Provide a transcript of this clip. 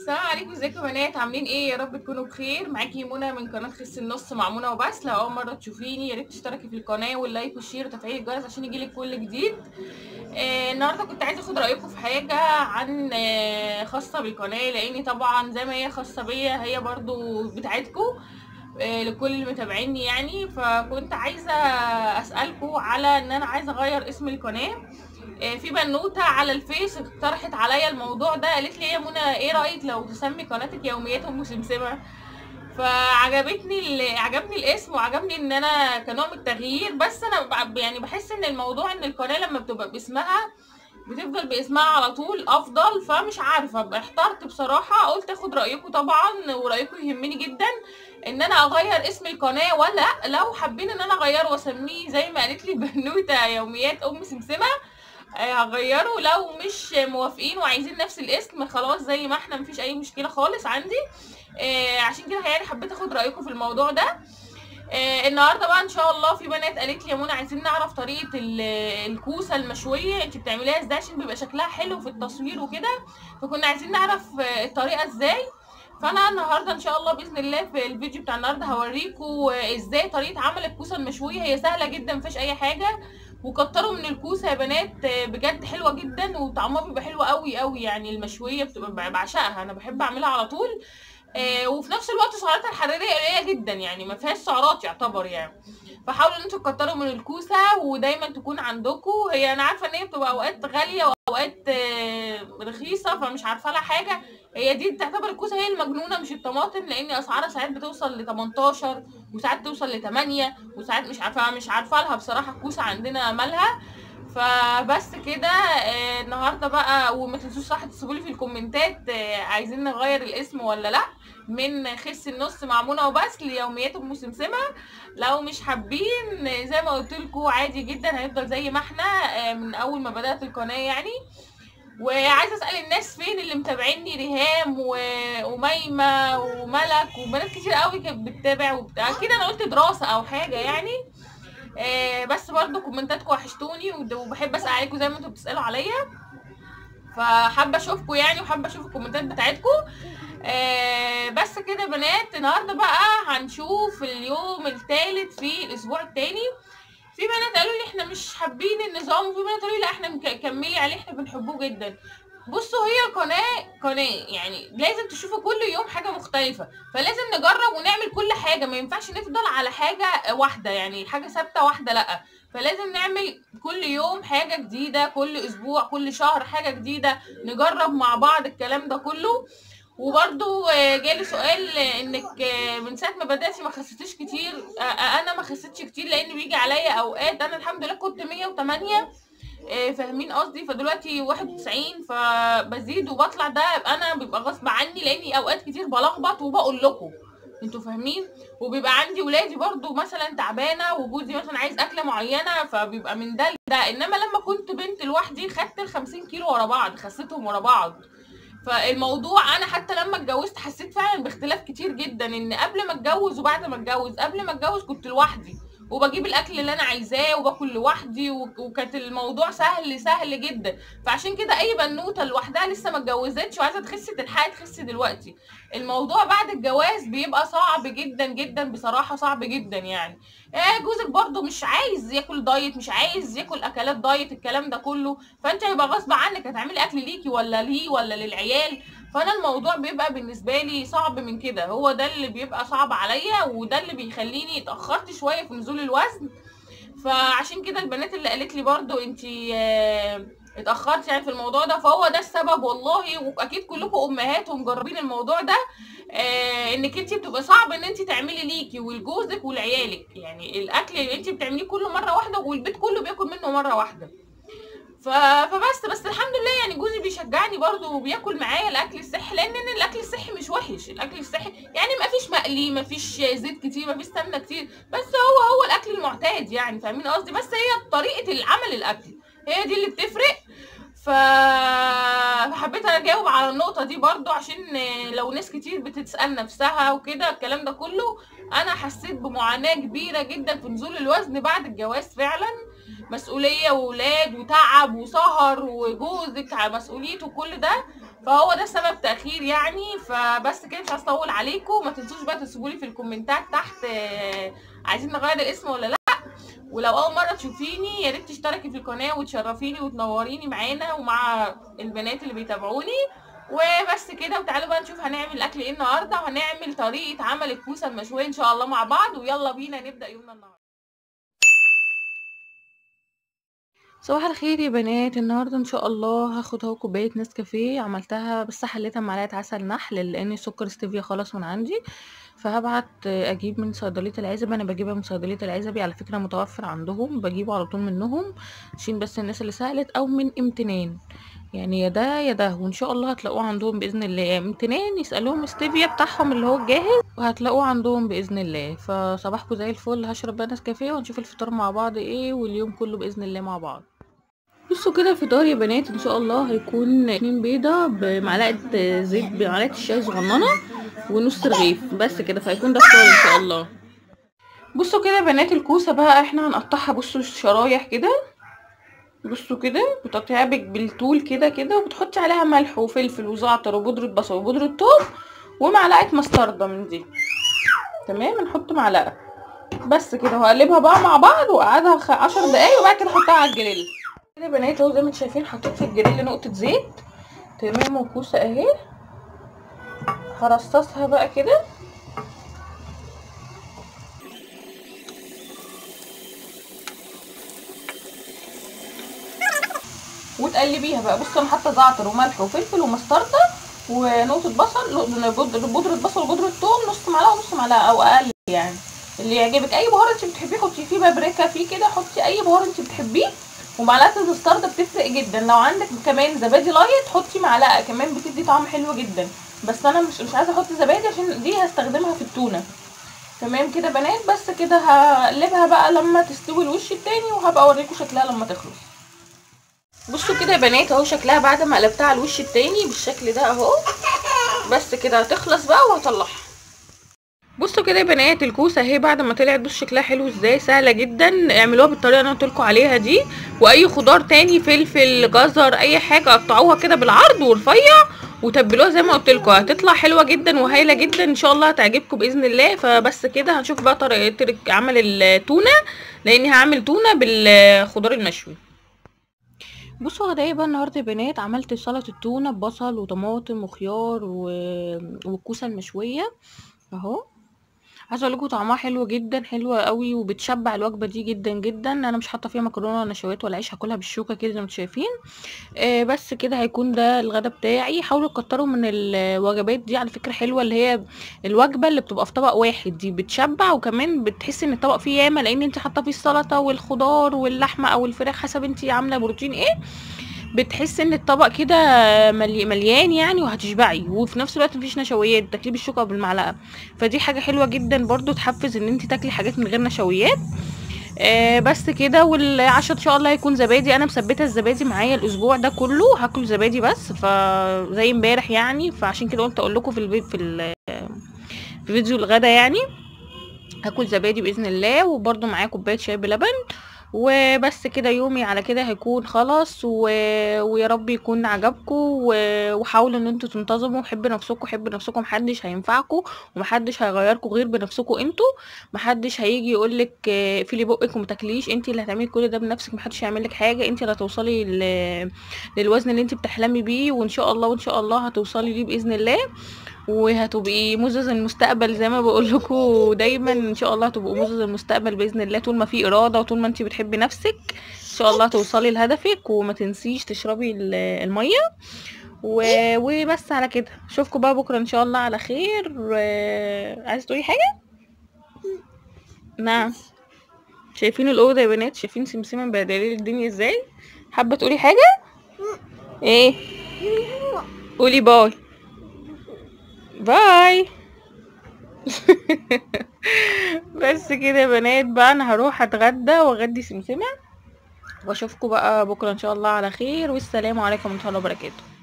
السلام عليكم، ازيكم يا بنات؟ عاملين ايه؟ يا رب تكونوا بخير. معاكي منى من قناه خس النص مع منى وبس. لو اول مره تشوفيني يا ريت تشتركي في القناه واللايك والشير وتفعيل الجرس عشان يجيلك كل جديد. النهارده كنت عايزه اخد رايكم في حاجه عن خاصه بالقناه، لاني طبعا زي ما هي خاصه بيا هي برضو بتاعتكم، لكل اللي متابعيني يعني. فكنت عايزه اسالكم على ان انا عايزه اغير اسم القناه. في بنوته على الفيس اقترحت عليا الموضوع ده، قالت لي يا منى ايه رايك لو تسمي قناتك يوميات ام سمسمه؟ عجبني الاسم وعجبني ان انا كنوع من التغيير. بس انا يعني بحس ان الموضوع ان القناه لما بتبقى باسمها بتفضل باسمها على طول افضل. فمش عارفه، احترت بصراحه، قلت اخد رايكم طبعا، ورايكم يهمني جدا ان انا اغير اسم القناه ولا لو حابين ان انا اغيره واسميه زي ما قالت لي بنوته يوميات ام سمسمه هغيره. لو مش موافقين وعايزين نفس الاسم خلاص زي ما احنا، مفيش اي مشكله خالص عندي. عشان كده يعني حبيت اخد رايكم في الموضوع ده. النهارده بقى ان شاء الله في بنات قالت لي يا منى عايزين نعرف طريقه الكوسه المشويه انت بتعمليها ازاي عشان بيبقى شكلها حلو في التصوير وكده. فكنا عايزين نعرف الطريقه ازاي. فانا النهارده ان شاء الله باذن الله في الفيديو بتاع النهارده هوريكم ازاي طريقه عمل الكوسه المشويه. هي سهله جدا مفيهاش اي حاجه، وكتروا من الكوسه يا بنات، بجد حلوه جدا وطعمها بيبقى حلو قوي قوي يعني. المشويه بتبقى بعشقها، انا بحب اعملها على طول. وفي نفس الوقت سعراتها الحراريه قليله جدا يعني ما فيهاش سعرات يعتبر يعني. فحاولوا ان انتوا تكتروا من الكوسه ودايما تكون عندكم. هي انا عارفه ان هي بتبقى اوقات غاليه واوقات رخيصه، فمش عارفه لها حاجه. هي دي تعتبر الكوسه هي المجنونه مش الطماطم، لان اسعارها ساعات بتوصل ل 18 وساعات توصل ل 8 وساعات مش عارفه لها بصراحه الكوسه عندنا مالها. فبس كده. النهارده بقى وما تنسوش صح تسيبوا لي في الكومنتات عايزين نغير الاسم ولا لا، من خس النص مع منى وبس ليوميات ام سمسمه. لو مش حابين زي ما قلت لكم عادي جدا هيفضل زي ما احنا من اول ما بدات القناه يعني. وعايزه اسال الناس فين اللي متابعيني، ريهام وميمه وملك وبنات كتير قوي كانت بتتابع اكيد انا قلت دراسه او حاجه يعني. بس برضو كومنتاتكم وحشتوني وبحب اسال عليكم زي ما انتوا بتسالوا عليا. فحابه اشوفكم يعني وحابه اشوف الكومنتات بتاعتكم. بس كده يا بنات. النهارده بقى هنشوف اليوم الثالث في الاسبوع الثاني. في بنات قالوا لي احنا مش حابين النظام، وفي بنات قالوا لي لا احنا كملي عليه احنا بنحبوه جدا. بصوا هي قناه يعني لازم تشوفوا كل يوم حاجه مختلفه، فلازم نجرب ونعمل كل حاجه. ما ينفعش نفضل على حاجه واحده يعني حاجه ثابته واحده، لا، فلازم نعمل كل يوم حاجه جديده، كل اسبوع كل شهر حاجه جديده، نجرب مع بعض الكلام ده كله. وبرضو جالي سؤال انك من ساعه ما بداتي ما خسيتيش كتير. انا ما خسيتش كتير لان بيجي عليا اوقات انا الحمد لله كنت 108، فاهمين قصدي؟ فدلوقتي 91، فبزيد وبطلع. ده انا بيبقى غصب عني لاني اوقات كتير بلخبط وبقول لكم انتوا فاهمين. وبيبقى عندي ولادي برضو مثلا تعبانه وجوزي مثلا عايز اكله معينه، فبيبقى من ده لده. انما لما كنت بنت لوحدي خدت ال 50 كيلو ورا بعض، خسيتهم ورا بعض. فالموضوع انا حتى لما اتجوزت حسيت فعلا باختلاف كتير جدا، ان قبل ما اتجوز وبعد ما اتجوز. قبل ما اتجوز كنت لوحدي وبجيب الاكل اللي انا عايزاه وباكل لوحدي، وكانت الموضوع سهل جدا. فعشان كده اي بنوته لوحدها لسه ما اتجوزتش وعايزه تخس تلحقي تخسي دلوقتي. الموضوع بعد الجواز بيبقى صعب جدا جدا بصراحه، صعب جدا يعني. جوزك برضو مش عايز ياكل دايت، مش عايز ياكل اكلات دايت الكلام ده كله، فانت هيبقى غصب عنك هتعملي اكل ليكي ولا ليه ولا للعيال. فانا الموضوع بيبقى بالنسبه لي صعب من كده، هو ده اللي بيبقى صعب عليا وده اللي بيخليني اتاخرت شويه في نزول الوزن. فعشان كده البنات اللي قالت لي برضو انتي اتاخرتي يعني في الموضوع ده، فهو ده السبب والله. واكيد كلكم امهات ومجربين الموضوع ده. انك انت بتبقى صعب ان انت تعملي ليكي ولجوزك ولعيالك يعني الاكل اللي انت بتعمليه كله مره واحده والبيت كله بياكل منه مره واحده. فبس الحمد لله يعني جوزي بيشجعني برضو وبياكل معايا الاكل الصحي، لان الاكل الصحي مش وحش. الاكل الصحي يعني ما فيش مقلي، ما فيش زيت كتير، ما فيش سمنه كتير، بس هو الاكل المعتاد يعني، فاهمين قصدي؟ بس هي طريقه العمل الاكل هي دي اللي بتفرق. فحبيت اجاوب على النقطه دي برضو عشان لو ناس كتير بتسال نفسها وكده الكلام ده كله. انا حسيت بمعاناه كبيره جدا في نزول الوزن بعد الجواز فعلا. مسؤوليه وولاد وتعب وسهر وجوزك على مسؤوليته وكل ده. فهو ده سبب تاخير يعني. فبس كده مش عايزه اطول عليكم. ما تنسوش بقى تسيبولي في الكومنتات تحت عايزين نغير الاسم ولا لا. ولو اول مره تشوفيني يا ريت تشتركي في القناه وتشرفيني وتنوريني معانا ومع البنات اللي بيتابعوني. وبس كده، وتعالوا بقى نشوف هنعمل اكل ايه النهارده، وهنعمل طريقه عمل الكوسه المشويه ان شاء الله مع بعض. ويلا بينا نبدا يومنا النهارده. صباح الخير يا بنات. النهارده ان شاء الله هاخد اهو كوبايه نسكافيه عملتها، بس حليتها معلقه عسل نحل لان سكر ستيفيا خلاص من عندي. فهبعت اجيب من صيدليه العزب. انا بجيبها من صيدليه العزبي على فكره، متوفر عندهم، بجيبه على طول منهم عشان بس الناس اللي سالت، او من امتنان يعني، يا ده يا ده. وان شاء الله هتلاقوه عندهم باذن الله. امتنان يسالوهم ستيفيا بتاعهم اللي هو الجاهز، وهتلاقوه عندهم باذن الله. فصباحكم زي الفل. هشرب بقى نسكافيه ونشوف الفطار مع بعض ايه، واليوم كله باذن الله مع بعض. بصوا كده الفطار يا بنات ان شاء الله هيكون 2 بيضه بمعلقه زيت، بمعلقه الشاي صغننه، ونص رغيف بس كده. فهيكون ده فطار ان شاء الله. بصوا كده يا بنات الكوسه بقى احنا هنقطعها، بصوا شرايح كده، بصوا كده بتقطعيها بالطول كده كده، وبتحطي عليها ملح وفلفل وزعتر وبودره بصل وبودره ثوم ومعلقه مستردة من دي. تمام، نحط معلقه بس كده، وهقلبها بقى مع بعض واقعدها 10 دقايق، وبعد كده احطها على الجريل كده يا بنات. اهو زي ما انتم شايفين حطيت في الجريل نقطه زيت. تمام، وكوسه اهي هرصصها بقى كده، وتقلبيها بقى. بصوا انا حاطه زعتر وملح وفلفل ومستردة ونقطه بصل، بودره بصل وبودره ثوم، نص معلقه ونص معلقه او اقل يعني، اللي يعجبك. اي بهار انت بتحبيه حطي فيه، بابريكا فيه كده، حطي اي بهار انت بتحبيه. ومعلقه المستردة بتفرق جدا. لو عندك كمان زبادي لايت حطي معلقه كمان، بتدي طعم حلو جدا. بس انا مش عايزه احط زبادي عشان دي هستخدمها في التونه. تمام كده بنات. بس كده هقلبها بقى لما تستوي الوش التاني، وهبقى اوريكم شكلها لما تخلص. بصوا كده يا بنات اهو شكلها بعد ما قلبتها على الوش التاني بالشكل ده اهو. بس كده هتخلص بقى وهطلعها. بصوا كده يا بنات الكوسه اهي بعد ما طلعت، بصوا شكلها حلو ازاي. سهله جدا، اعملوها بالطريقه اللي انا قلت لكم عليها دي. واي خضار تاني، فلفل، جزر، اي حاجه قطعوها كده بالعرض ورفيع وتبلوها زي ما قلت لكم، هتطلع حلوه جدا وهايله جدا ان شاء الله، هتعجبكم باذن الله. فبس كده هنشوف بقى طريقه عمل التونه، لاني هعمل تونه بالخضار المشوي. بصوا غدايا بقى النهارده يا بنات، عملت سلطه التونه ببصل وطماطم وخيار والكوسه المشويه اهو. عايزه اقول لكم طعمها حلو جدا، حلوه قوي، وبتشبع الوجبه دي جدا جدا. انا مش حاطه فيها مكرونه ولا نشويات ولا عيش، هاكلها بالشوكه كده زي ما انتم شايفين. بس كده هيكون ده الغدا بتاعي. حاولوا تكتروا من الوجبات دي على فكره، حلوه اللي هي الوجبه اللي بتبقى في طبق واحد دي بتشبع، وكمان بتحسي ان الطبق فيه ياما، لان انت حاطه فيه السلطه والخضار واللحمه او الفراخ حسب انت عامله بروتين ايه. بتحسي ان الطبق كده مليان يعني، وهتشبعي، وفي نفس الوقت مفيش نشويات، تاكليه بالشوكه بالمعلقه. فدي حاجه حلوه جدا برضو، تحفز ان انت تاكلي حاجات من غير نشويات. بس كده. والعشاء ان شاء الله هيكون زبادي. انا مثبته الزبادي معايا الاسبوع ده كله، هاكل زبادي بس فزي امبارح يعني. فعشان كده قلت اقول لكم في البيت في فيديو الغدا يعني هاكل زبادي باذن الله، وبرده معايا كوبايه شاي بلبن. وبس كده يومي على كده هيكون خلاص. ويا رب يكون عجبكم. وحاولوا ان انتوا تنتظموا، حبوا نفسكم، حبوا نفسكم، محدش هينفعكم ومحدش هيغيركم غير بنفسكم انتوا. محدش هيجي يقولك اقفلي بقك وما تاكليش، انت اللي هتعملي كل ده بنفسك، محدش هيعملك حاجه. انت اللي هتوصلي للوزن اللي انت بتحلمي بيه، وان شاء الله وان شاء الله هتوصلي ليه باذن الله. وهتبقي مزز المستقبل زي ما بقول لكم دايما، ان شاء الله هتبقوا مزز المستقبل باذن الله، طول ما في اراده وطول ما انت بتحبي نفسك ان شاء الله توصلي لهدفك. وما تنسيش تشربي الميه. وبس على كده، اشوفكم بقى بكره ان شاء الله على خير. عايزه تقولي حاجه؟ نعم. شايفين الاوضه يا بنات؟ شايفين سمسمه مبهدله الدنيا ازاي؟ حابه تقولي حاجه؟ ايه؟ قولي باي. باي. بس كده يا بنات بقى، انا هروح اتغدى واغدي سمسمه، واشوفكم بقى بكره ان شاء الله على خير. والسلام عليكم ورحمه الله وبركاته.